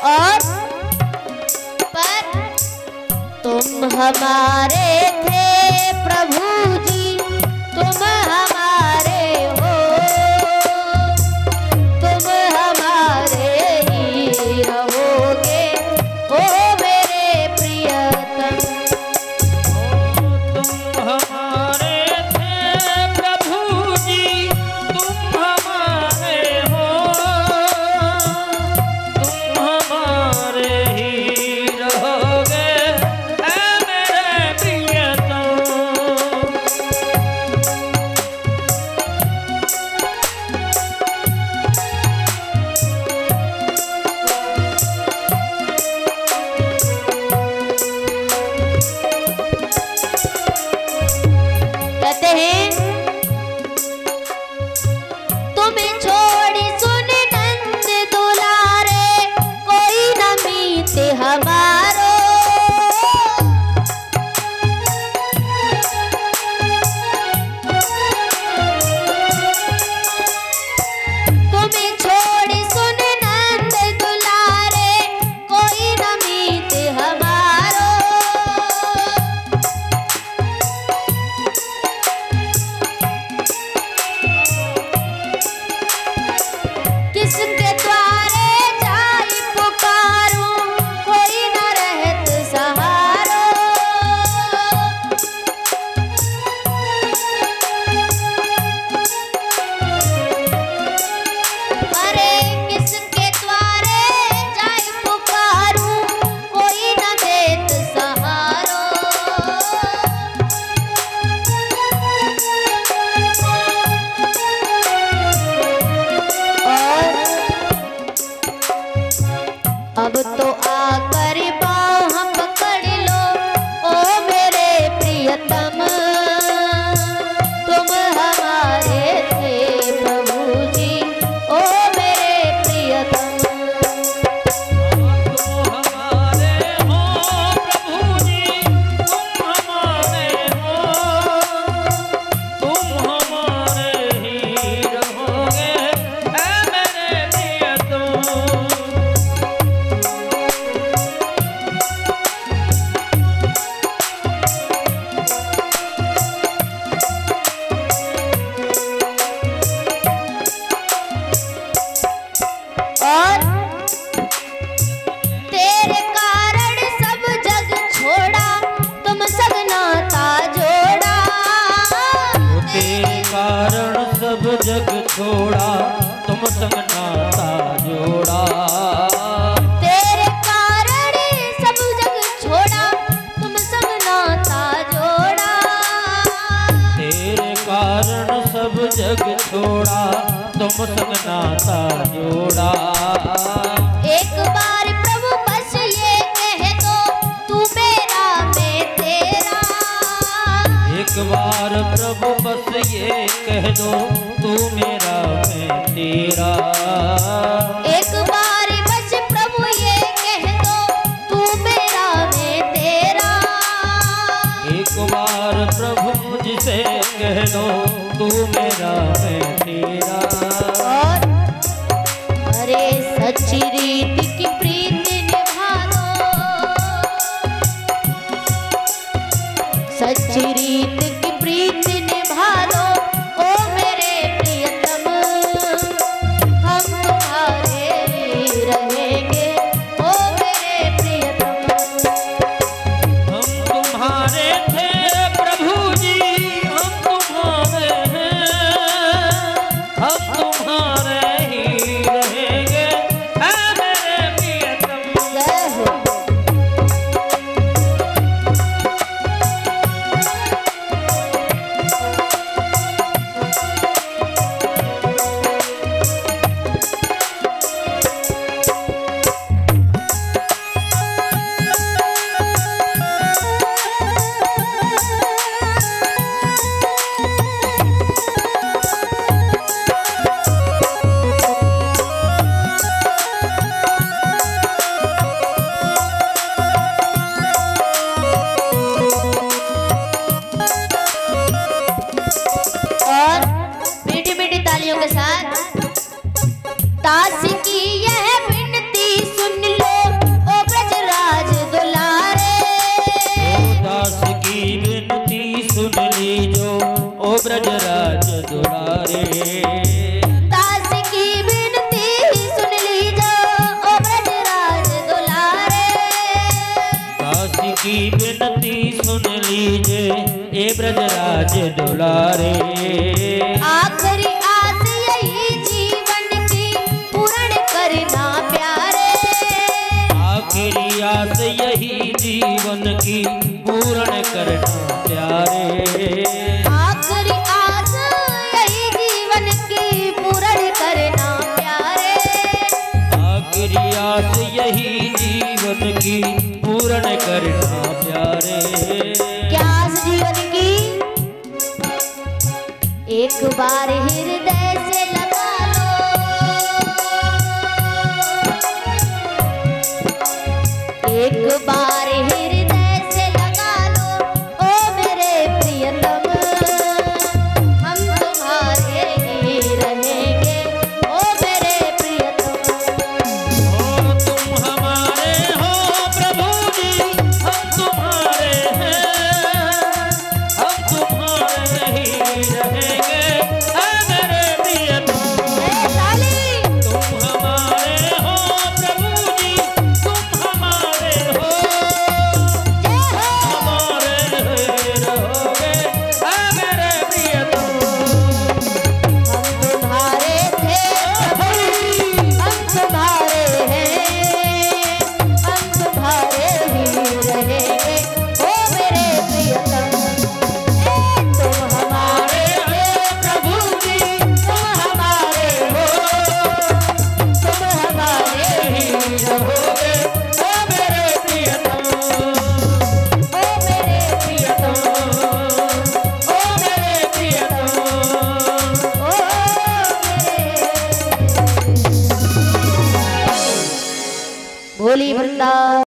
और पर तुम हमारे थे प्रभु जी, तुम हमारे हो, तुम हमारे ही रहोगे ओ मेरे प्रियतम। तुम हमारे थे प्रभु जी, तुम हमारे हो, तुम हमारे ही रहोगे ऐ मेरे प्रियतम। कहते हैं तुम्हें छोड़ी सुन नंद दुलारे, कोई न मीत हमारो। तुम्हें छोड़ी सुन नंद दुलारे, कोई न मीत हमारो। किसके द्वारे जाई पुकारूं, कोई न रहत सहारो। अरे किसके द्वारे जाई पुकारूं, कोई न देत सहारो। और अब तो आकर बाँह हम पकड़ लो ओ मेरे प्रियतम, तुम हमारे थे प्रभु जी ओ मेरे प्रियतम। तुम हमारे हो प्रभु जी, तुम हमारे हो, तुम हमारे ही रहोगे ऐ मेरे प्रियतम। और तेरे कारण सब जग छोड़ा, तुम संग नाता जोड़ा। तेरे कारण सब जग छोड़ा, तुम संग नाता जोड़ा। तेरे कारण सब जग छोड़ा, तुम संग नाता जोड़ा। तेरे कारण सब जग छोड़ा, तुम संग नाता जोड़ा। एक बार प्रभु बस ये कह दो, तू मेरा मैं तेरा। एक बार प्रभु बस ये कह दो, तू मेरा जीवन की पूर्ण करना प्यारे। आखिरी आस यही जीवन की पूर्ण करना प्यारे। आखिरी आस यही जीवन की पूर्ण करना प्यारे। क्या आस जीवन की? एक बार हृदय से लगा लो, एक बार हृदय से लगा लो, ओ मेरे प्रियतम, हम तुम्हारे ही रहेंगे, ओ मेरे प्रियतम। ओ तुम हमारे हो प्रभु जी, हम तुम्हारे हैं, हम तुम्हारे ही रहेंगे, ऐ मेरे प्रियतम। तुम हमारे हो प्रभु जी, तुम हमारे हो, हमारे रहोगे, ऐ मेरे प्रियतम। हम तुम्हारे थे प्रभु, हम तुम्हारे हैं, हम तुम्हारे ही रहेंगे, ओ मेरे प्रियतम। तुम हमारे थे प्रभु जी, तुम हमारे हो, तुम हमारे ही रहोगे, ओ मेरे प्रियतम, ओ मेरे प्रियतम, ओ मेरे प्रियतम, ओ मेरे। बोली वृंदावन।